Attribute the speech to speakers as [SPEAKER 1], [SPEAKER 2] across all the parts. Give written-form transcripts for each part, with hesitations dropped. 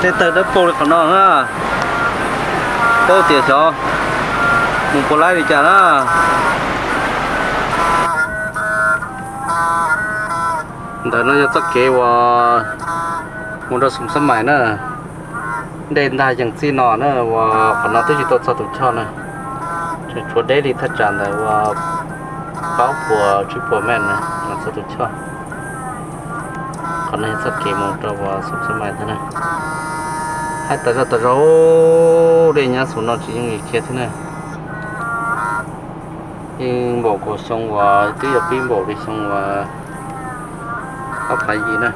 [SPEAKER 1] thế từ đó bố được còn nó ha bố tiền cho một bố lái đi chả đó đó nó cho tất kế và một đôi súng sắm máy nữa đèn đài chẳng xin nó nữa và còn nó tới chỉ tốt sao tụi cho này chỗ đấy đi thật tràn này và báo của triple man này là sao tụi cho còn này sắp kế một trâu và súng sắm máy thế này hai tờ ra tờ râu đây nhá số nó chỉ những kia thế này nhưng bộ của xong và tí ở pin bộ đi xong và không phải gì nữa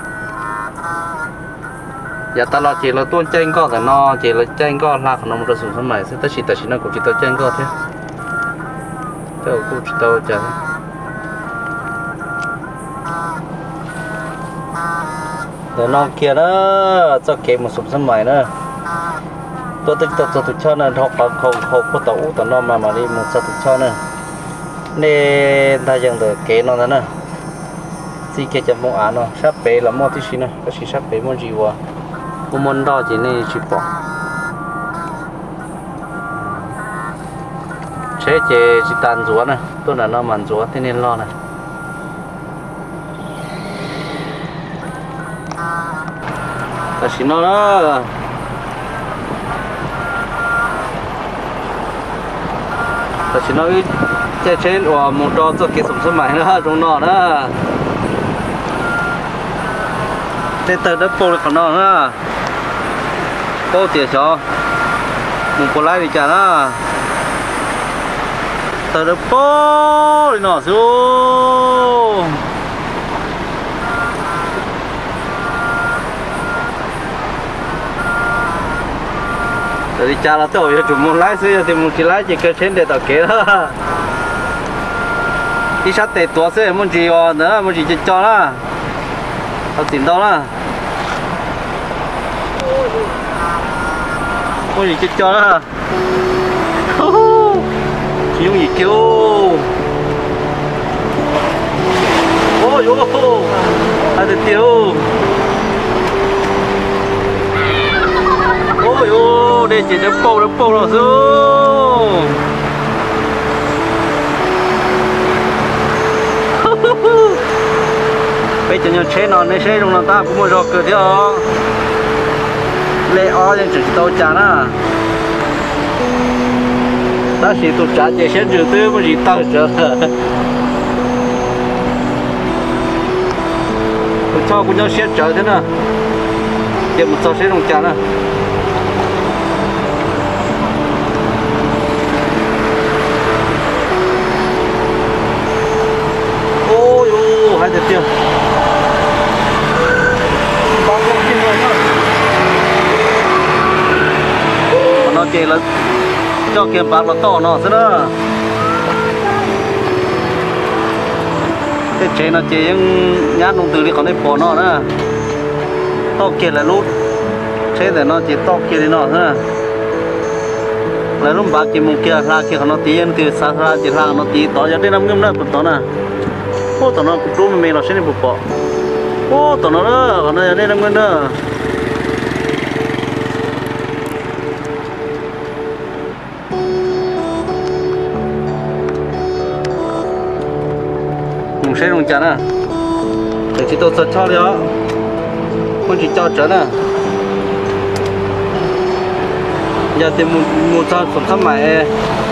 [SPEAKER 1] giờ ta lo chỉ là tuôn tranh có cái nó chỉ là tranh có là nó một số sớm mày sẽ ta chỉ nó cũng chỉ tao tranh có thế tao cũng chỉ tao chả rồi nó kia đó cho kém một số sớm mày nữa tôi cho nên học không có tàu nó mà đi một số cho nữa nên ta dừng được kế nó nữa si kế chậm mong án nó sắp bể là mua tí xí nữa có gì sắp bể mua gì qua món đó chỉ nên chụp bỏ chế chế chỉ tàn rúa này tôi là nó màn rúa thế nên lo này ta chỉ nó đó ta chỉ nói chế chế của một trò cho cái súng máy nữa trong nó đó thế từ đó bố được còn nó nữa bố tiền cho một bố lái đi chả đó từ đó bố đi nó xuống từ đi chả là tôi chủ muốn lái xe thì muốn chỉ lái chỉ cơ trên để tạo kế đó đi sát tệ tua xe muốn chỉ nữa muốn chỉ cho đó tao tìm đâu đó có gì cho đó chỉ dùng gì kêu ôi yo hai đứa tiêu ôi yo đây chỉ đập bầu rồi xuống bây giờ nhau chế nó nên chế trong lòng ta cũng mua rồi cửa theo lệ ó nhưng chỉ tao trả na ta chỉ tụt trả chỉ xem chữ tư mà chỉ tao chờ tụi cho cũng nhau xem chờ thế nào giờ một tao xem trong trả na ôi ô hai đứa tiêu nó chơi là cho kiếm bạc là to nó thế đó cái chơi nó chơi những nhát nông từ đi còn đấy bỏ nó nữa to kia là lúc chơi để nó chỉ to kia thì nó thế là lúc bạc chỉ mùng kia ra kia nó tiền từ xa ra chỉ ra nó tí to cho đến năm ngâm đó cũng to nè ô to nó cũng đúng mình nó sẽ đi bục bỏ ô to nó đó còn nó đến năm ngâm đó sẽ dùng chả nè để chỉ tôi cho đi đó không chỉ cho trở nè giờ thì một sao phẩm thấp mày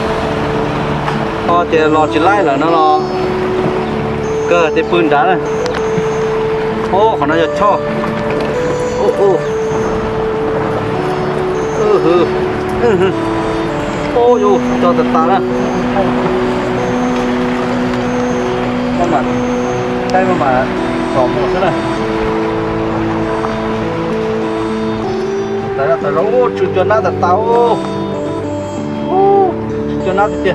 [SPEAKER 1] thì lò chỉ lái là nó lò cơ thì phun đá này ô còn nó giờ cho ô yo cho thật ta nè mà đây mà còn một thế này đây là tao rú cho nó thật tao cho nó thế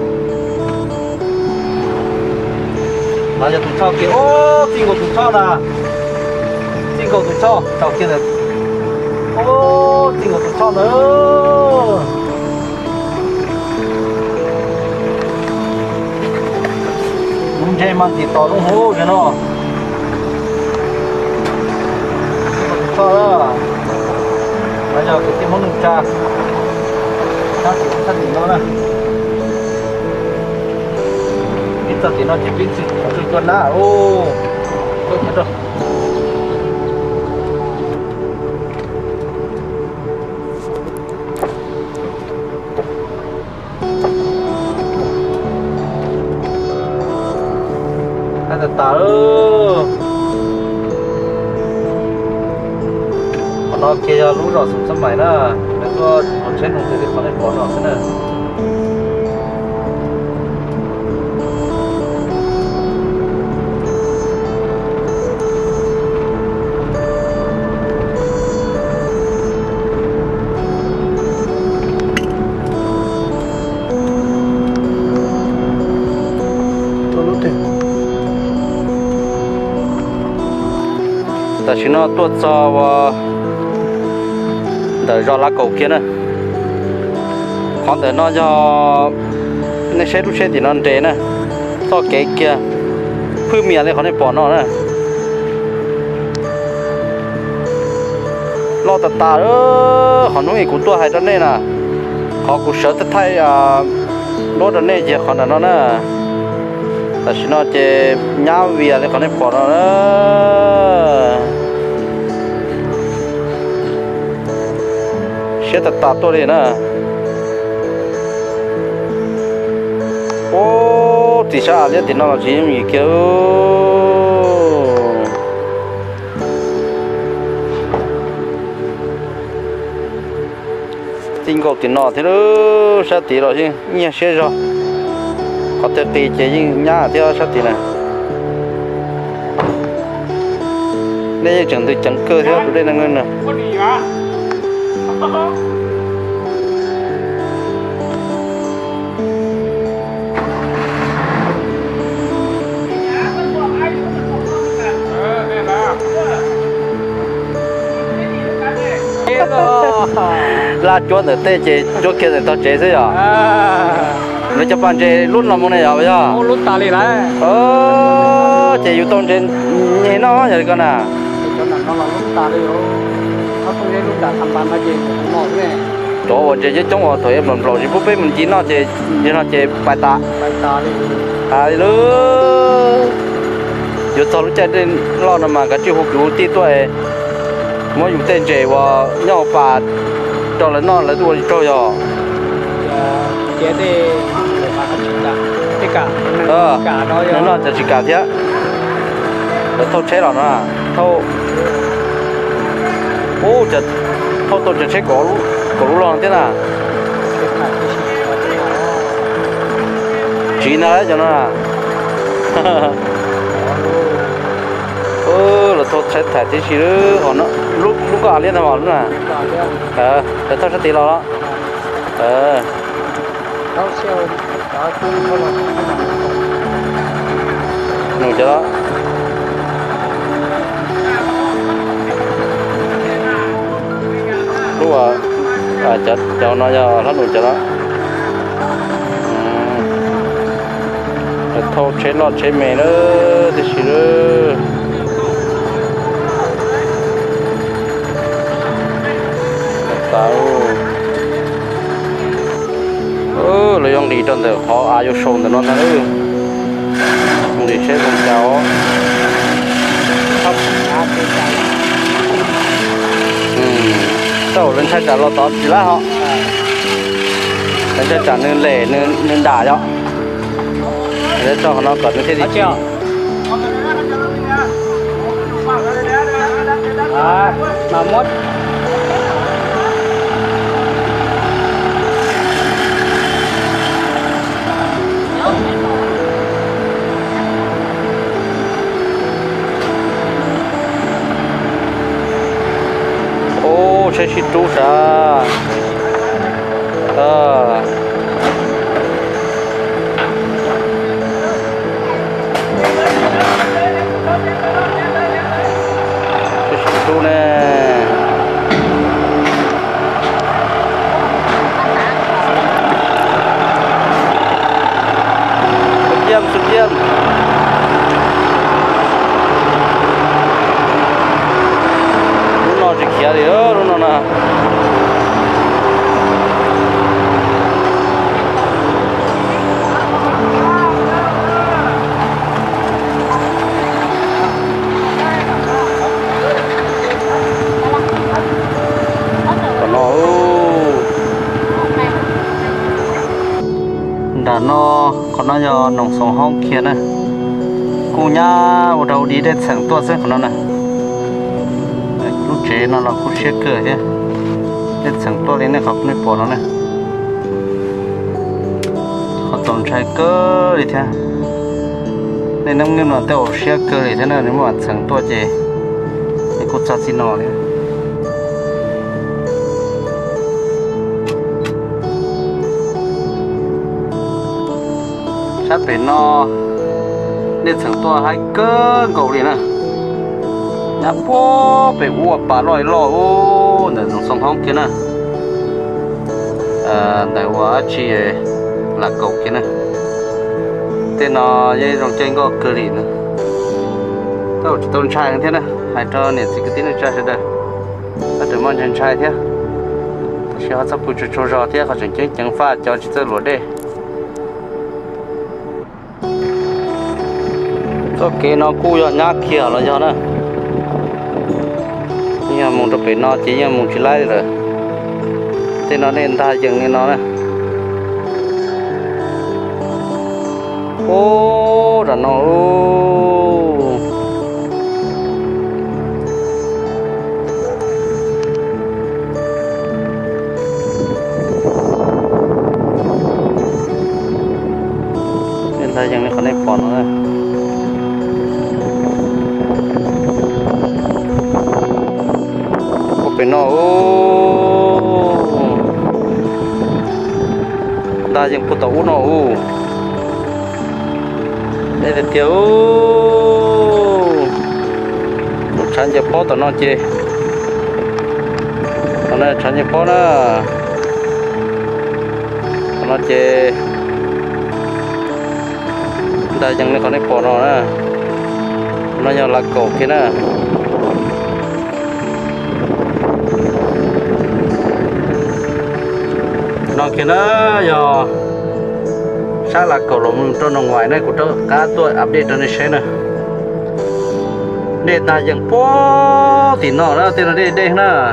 [SPEAKER 1] mà giờ tụi cho kia ô xin của tụi cho là xin của tụi cho tao kia là ô xin của tụi cho nữa chơi mang thì to đúng hố cho nó cho đó bây giờ cái món nướng cha nó chỉ thân thì nó nè ít giờ thì nó chỉ biết sự tuần đã ô tôi chết rồi hay là tao nó kia lú rồi sum sắm mày đó, nếu có còn chết không thì con ấy bỏ nó thế này. Ta chỉ nó tuột cho để cho lá cầu kia nè, còn để nó cho nó sẽ lúc sẽ thì nó trễ nè, to cái kia, phơi mía này còn để bỏ nó nè, lo tạt tạt đó, còn nó cũng tua hay cho nên nè, họ cũng sợ tất thay lo cho nên chỉ còn là nó nè, ta chỉ nó chỉ nhau vì này còn để bỏ nó nè. sẽ thật tạt tôi đi nè ô thì sao liền thì nó là gì mình kêu tin cầu thì nó thế đó sao tí rồi chứ nghe xe rồi có thể tí chế nhưng nhá theo sao tí này đây chẳng từ chẳng cơ theo đây là ngân nè là chỗ để tê chế chỗ kia để tao chế thế à nó cho bạn chế lúc nào muốn này à bây giờ
[SPEAKER 2] lúc ta đi lại
[SPEAKER 1] chế yêu tông trên nhảy nó vậy con à
[SPEAKER 2] cho nên nó là lúc ta đi nó không nên lúc ta tham ban hay gì cũng ngon thế
[SPEAKER 1] chỗ chế chứ chống họ thôi em làm rồi thì bút bê mình chỉ nó chế bài ta đi luôn giờ sau lúc chạy đến lo nằm mà cái chiếc hộp đủ tí tuổi mỗi dùng tên chế và nhau bà cho là nó là tôi cho rồi
[SPEAKER 2] chế thì mà nó chỉ cả tất cả
[SPEAKER 1] nó chỉ cả thế để thâu chế rồi nó thâu ô chật thâu tôi chỉ chế cổ lon thế nào chỉ nói cho nó à là tôi sẽ thải tí xíu nữa nó lúc có liên tham bảo nữa à để tôi sẽ tí lo đó
[SPEAKER 2] nó siêu đó cũng không là
[SPEAKER 1] nụ cho đó lúc chật cho nó cho nó nụ cho đó thâu chế lọt chế mè nữa tí xíu nữa tao lấy ông đi trong đó họ ai vô sồn nó nữa ông đi chế con cháu tao lên thay trả lo tao chỉ là họ lên thay trả nên lẻ nên đả cho để cho nó còn như thế gì
[SPEAKER 2] chưa mà mốt
[SPEAKER 1] ô sẽ xịt chú sa chú nè sụt diêm lúc nào chỉ kia thì đó lúc nào nè nó do nông sống hông kia nè cô nhá ở đâu đi để sản tua sẽ của nó nè lúc chế nó là cô xe cửa chứ để sản tua lên này học nơi bỏ nó nè họ tồn trái cơ đi theo nên năm người nó tao xe cửa thì thế nào nếu mà sản tua chế thì cô cho xin nó đấy sát về nó để sản tua hai cơ cầu đi nè nhá po về uo bà lòi lò ô để dùng sông hông kia nè đại hóa chỉ là cầu kia nè tên nó dây rồng trên có cơ đi nè tao chỉ tôn trai thế nè hai trò này chỉ cái tiếng trai sẽ đây ta được mong chân trai thế ta sẽ họ sắp bùi cho rõ thế họ chuẩn chứng chẳng pha cho chỉ tới lúa đây ok nó cua cho nhát kia là do nó nhưng mà muốn tập về nó chỉ là muốn chỉ lấy rồi thế nó nên ta dừng nên nó này ô là nó nên ta dừng nên có nên bỏ nó này nó ta dừng phụ tấu nó đây là tiêu một chán giờ bó tao nó chê nó này chán giờ bó nó chê ta dừng nên có nên bỏ nó nè nó nhỏ là cổ kia nè nó kia nó giờ sao là cầu lồng cho nó ngoài này của tôi cá tôi update cho nó xem nè để ta dừng po thì nó đó tên nó đây đây nè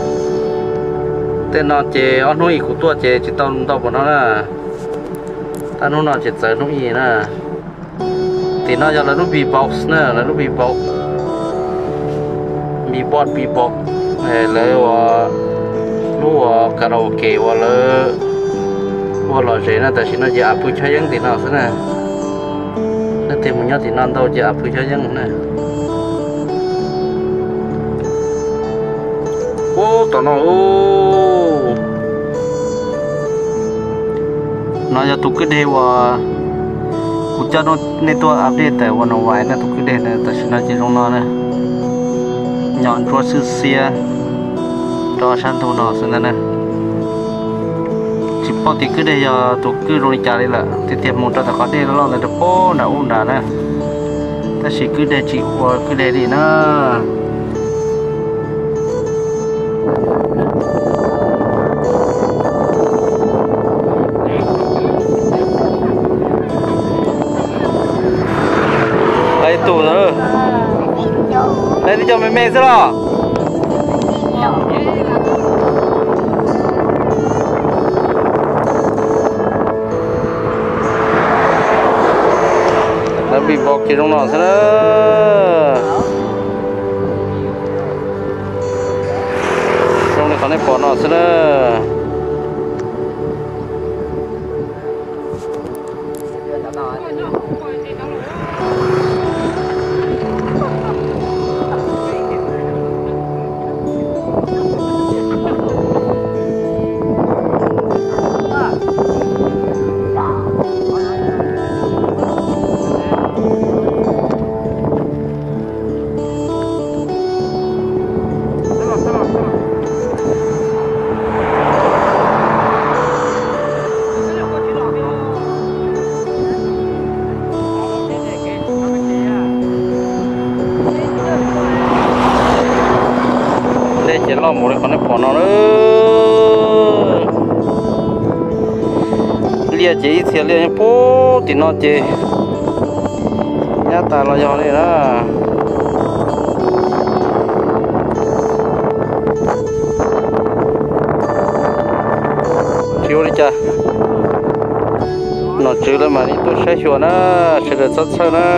[SPEAKER 1] tên nó chế ở núi của tôi chế chỉ tao tao của nó nè ta nó chế tới núi gì nè thì nó giờ là núi bị bọc nè là núi bị bọc này lấy lúa karaoke hoặc là gì nè, tại vì nó giả phụ cho dân thì nó thế này, nó tìm một nhau thì nó đâu giả phụ cho dân này, ô tao nó giờ tụi cái đều cũng cho nó nên tôi update tạiวันเอาไว้นะตกเด่นนะแต่ฉันจะลงนอนนะย้อนตัวซื้อเสียรอฉันตัวนอนซึ่งนั่นนะจิปอติคือได้ยาตัวคือโรงจารีละที่เตรียมมุดตะขอได้แล้วแต่โป้หน้าอุ่นหนานะแต่สิคือได้จิหัวคือได้ดีนะtủ nữa đây thì cho mẹ mẹ sao nó bị bọc chỉ trong nó sao trong này có này bỏ nó sao chỉ lo một cái con này bỏ nó nữa lia chỉ xia lia bố thì nó chỉ nhát ta lo giò này đó chiếu đi cha nó chữ là mà đi tôi sẽ chùa nó sẽ được rất sâu nó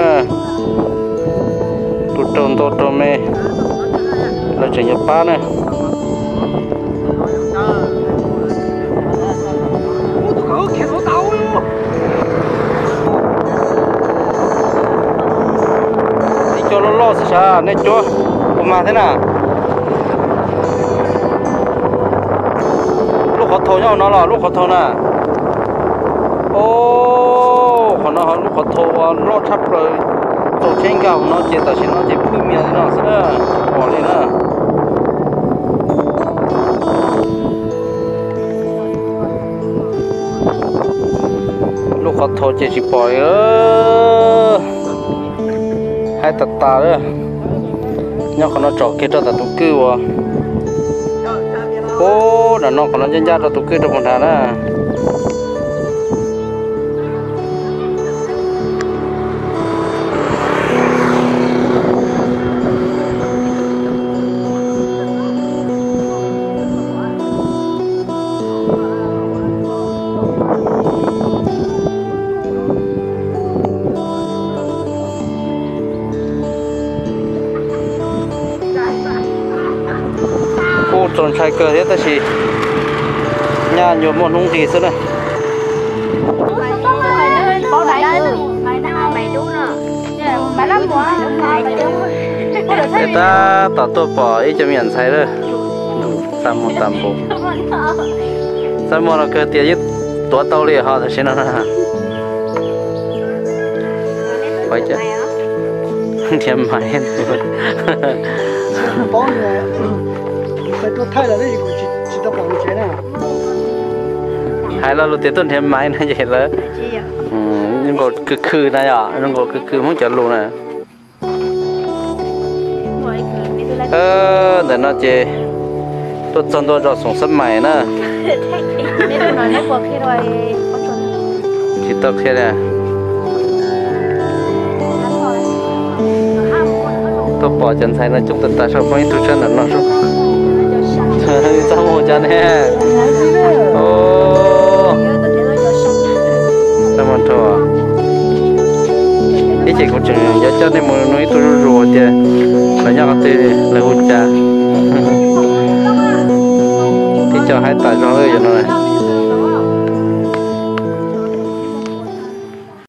[SPEAKER 1] tôi trồng mê là chỉ nhập ba này đi cho nó lo sao nên cho mà thế nào lúc họ thâu nhau nó là lúc họ thâu nè ô họ nó lúc họ thâu nó thấp rồi tổ trên cao nó chỉ tại nó chỉ phun miệng thế nào sẽ bỏ đi nữa lúc họ thâu chỉ bỏ hai tạt tà nữa nhau còn nó trọ kia cho tạt tụ cư à ô là nó còn nó dân ra cho tụ cư trong một tháng á trồng trái cờ hết ta chỉ nhà nhiều một nông gì xưa này để ta tao tôi bỏ ít cho miệng xài rồi tầm một bộ sao mà nó cơ tiền nhấtตัวtàu liền họ thì nó phải chứ thêm máy hết
[SPEAKER 2] phải tôi thay là đấy chỉ tao bỏ cái này
[SPEAKER 1] hay là lúc tuần thêm máy này vậy là nhưng còn cứ này à nhưng còn cứ muốn chọn luôn này để nó chơi tôi chọn tôi cho sống sớm mày nữa chỉ tao kia nè tôi bỏ chân thay là chúng ta sao phải tu chân là nó sao sao một chân nè ô sao mà thôi cái chị cũng chừng giờ cho nên muốn nói tôi rồi thì là nhau cái là hụt cha thì cho hai tài cho hơi vậy rồi